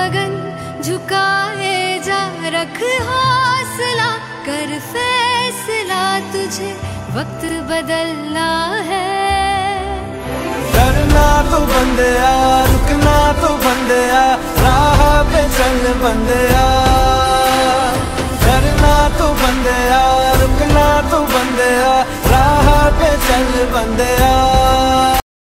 गगन झुकाए जा, रख हौसला कर फैसला, तुझे वक्त बदलना है। डरना तो बंदिया, रुकना तो बंदिया, राह पे चल बंदिया। डरना तो बंदिया, रुकना तो बंदिया, राह पे चल बंदिया।